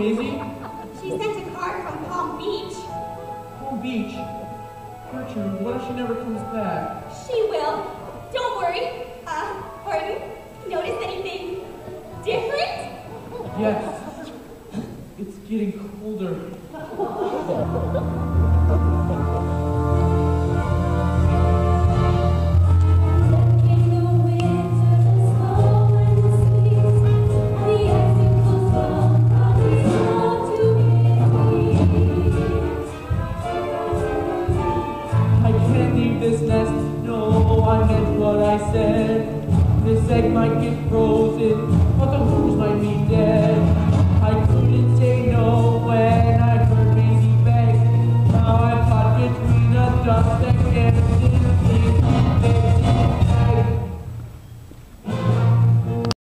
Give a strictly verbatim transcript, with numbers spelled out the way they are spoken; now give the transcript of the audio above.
Maisie? She sent a card from Palm Beach. Palm Beach? Gertrude, what if she never comes back? She will. Don't worry. Uh, Horton, notice anything different? Yes. It's getting colder.